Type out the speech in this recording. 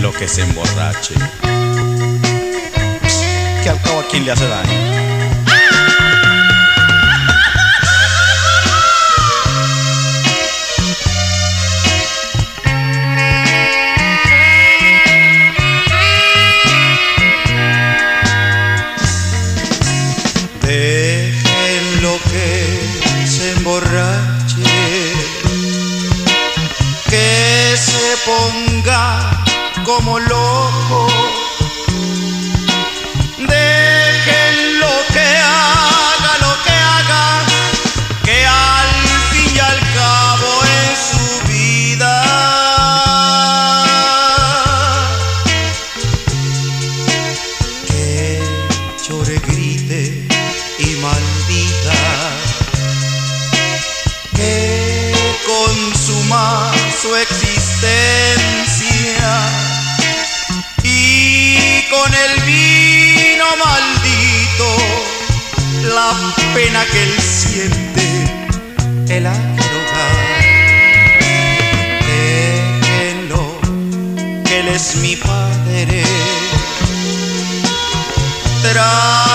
Déjenlo que se emborrache, que al cabo a quién le hace daño. Déjenlo que se emborrache, que se ponga como loco. Déjenlo que haga, que al fin y al cabo es su vida. Que llore, grite y maldita, que consuma su existencia, y con el vino maldito la pena que él siente él ha de ahogar. Déjenlo, que él es mi padre.